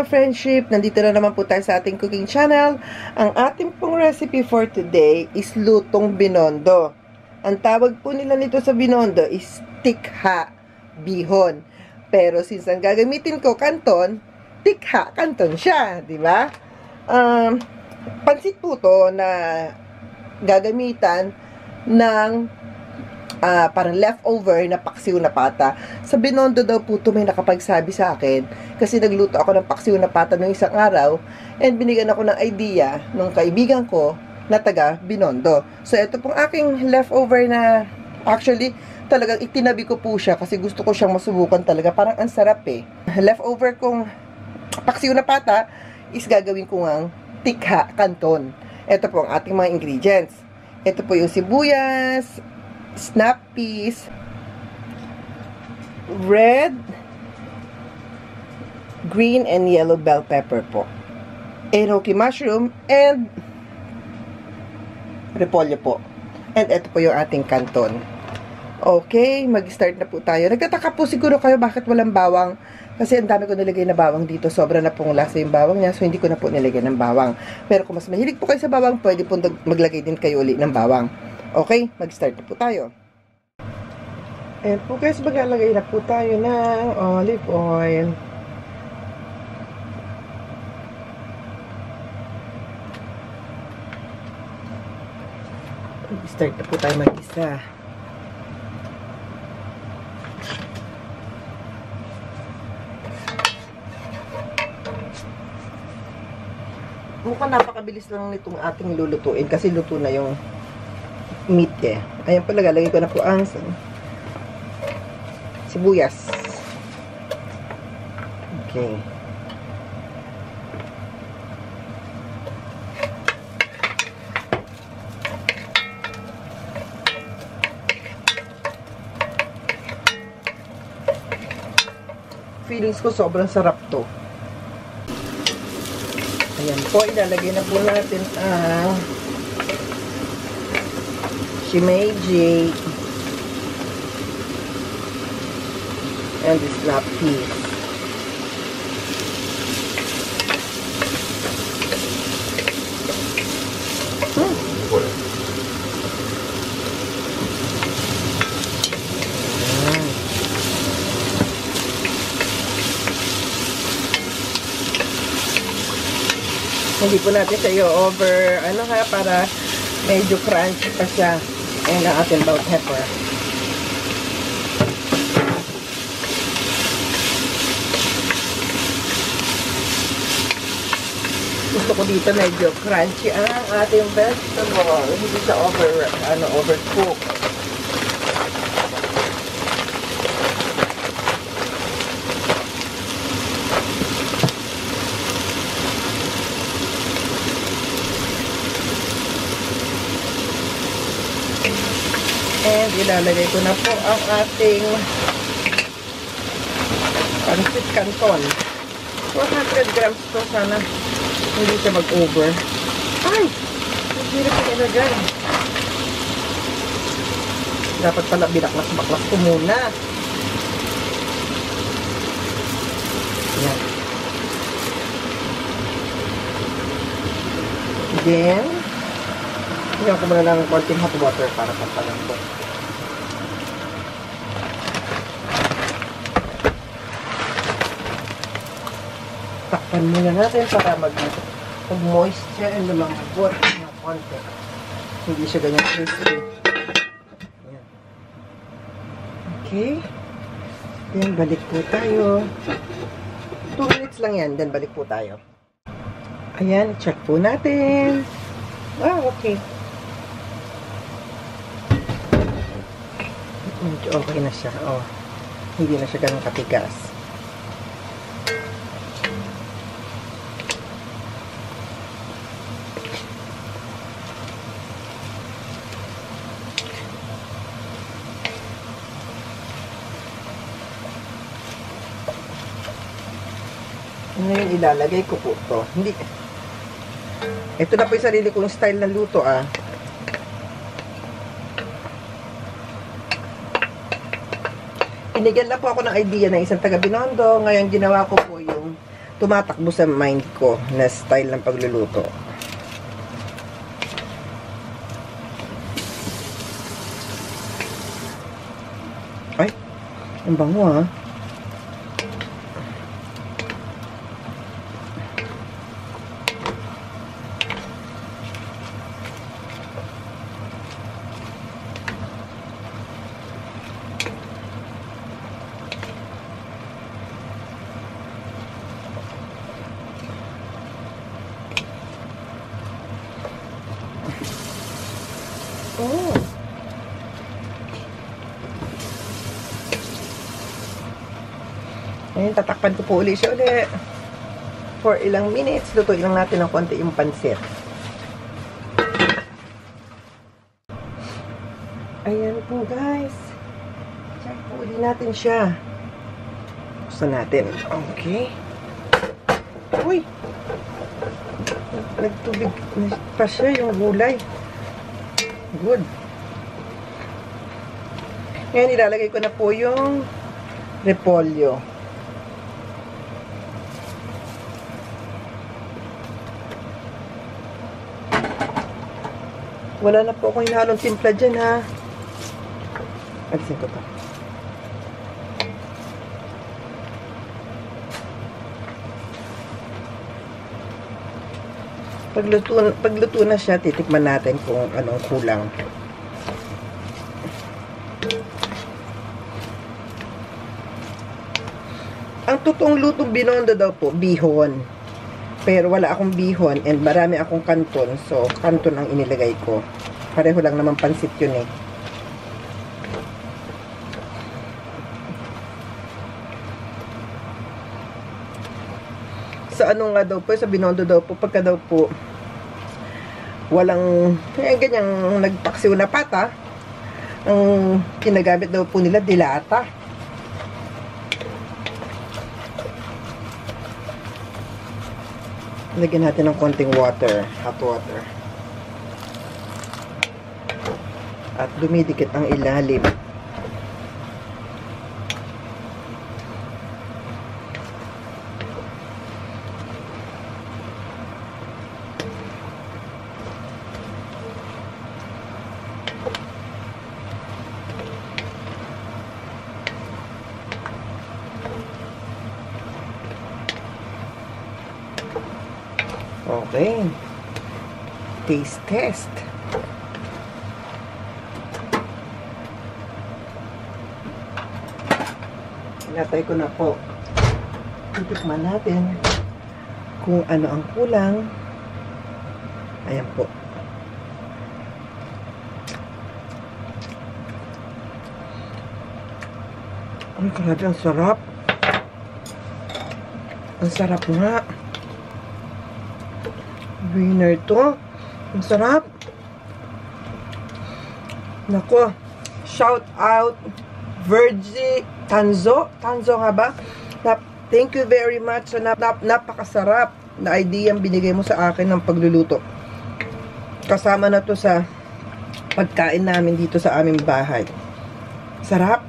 ka-friendship, nandito na naman po tayo sa ating cooking channel. Ang ating pong recipe for today is lutong binondo. Ang tawag po nila nito sa binondo is tikha bihon. Pero since ang gagamitin ko kanton, tikha kanton siya, di ba? Pansit po to na gagamitan ng parang leftover na paksiw na pata. Sa binondo daw po ito may nakapagsabi sa akin kasi nagluto ako ng paksiw na pata noong isang araw and binigyan ako ng idea nung kaibigan ko na taga binondo. So ito pong aking leftover na actually talagang itinabi ko po siya kasi gusto ko siyang masubukan talaga. Parang ang sarap eh. Leftover kong paksiw na pata is gagawin ko ngang tikha kanton. Ito po ang ating mga ingredients. Ito po yung sibuyas, snap peas, red, green, and yellow bell pepper po, enoki mushroom, and repolyo po. And ito po yung ating kanton. Okay, mag-start na po tayo. Nagtataka po siguro kayo bakit walang bawang. Kasi ang dami ko nilagay na bawang dito. Sobra na pong lasa yung bawang niya. So, hindi ko na po nilagay ng bawang. Pero kung mas mahilig po kayo sa bawang, pwede po maglagay din kayo ulit ng bawang. Okay, mag-start na po tayo. And po guys, maglalagay na po tayo ng olive oil. Start na po tayo mag-isa. Mukhang napakabilis lang nitong ating lulutuin kasi luto na yung meat eh. Ayan po, lalagay ko na po ang sibuyas. Okay. Feelings ko sobrang sarap to. Ayan po, ilalagay na po natin ang shimeji and the snap peas. Hindi po natin siya over, para medyo crunchy pa siya. Ayan ang ating bell pepper. Gusto ko dito medyo crunchy ang ating vegetable. Hindi siya overcook. And ilalagay ko na po ang ating pansit canton. 400 grams to, sana hindi siya mag-over. Ay! Hindi na siya ilagay. Dapat pala binaklas-baklas ko muna. Yan. Then, higyan ko muna ng konting hot water para pampalambot. Takpan muna natin para mag-moist siya and lumambot ng konti. Hindi siya ganyan crispy. Ayan. Okay. Then, balik po tayo. 2 minutes lang yan. Then, balik po tayo. Ayan, check po natin. Okay. Medyo okay na siya. Hindi na siya ganun katigas. Ngayon ilalagay ko po ito. Hindi. Ito na po yung sarili kong style ng luto Binigyan lang po ako ng idea ng isang taga Binondo. Ngayon, ginawa ko po yung tumatakbo sa mind ko na style ng pagluluto. Ay, ang bango ha. Oh. Ayun, tatakpan ko po ulit siya ulit. For ilang minutes, lutuin lang natin ng konti yung pansit. Ayan po guys. Check po ulit natin siya. Buksan natin. Okay. Uy! Nagtubig pa siya yung gulay. Good. Ngayon, ilalagay ko na po yung repolyo. Wala na po akong hinalong timpla dyan, ha. Alisin ko to. Pagluto na siya, titikman natin kung anong kulang. Ang totoong lutong binondo daw po, bihon. Pero wala akong bihon and marami akong kanton. So, kanton ang inilagay ko. Pareho lang naman pansit yun eh. Sa ano nga daw po, sa binondo daw po, pagka daw po walang ganyang nagpaksiw na pata, ang kinagamit daw po nila dilata. Lagyan natin ng konting water, hot water. At dumidikit ang ilalim. Okay. Taste test. Pinatay ko na po. Titikman natin kung ano ang kulang. Ayan po. Ay, grabe, ang sarap. Ang sarap nga. Winner to. Ang sarap. Nako. Shout out Virgie Tanzo. Tanzo nga ba? Thank you very much. Napakasarap na idea ang binigay mo sa akin ng pagluluto. Kasama na to sa pagkain namin dito sa aming bahay. Sarap.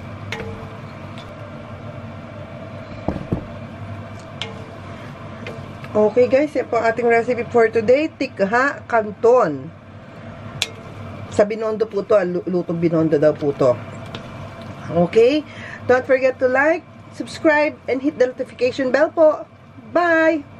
Okay guys, yan po ang ating recipe for today. Tikha kanton. Sa binondo po to, lutong binondo daw po to. Okay? Don't forget to like, subscribe, and hit the notification bell po. Bye!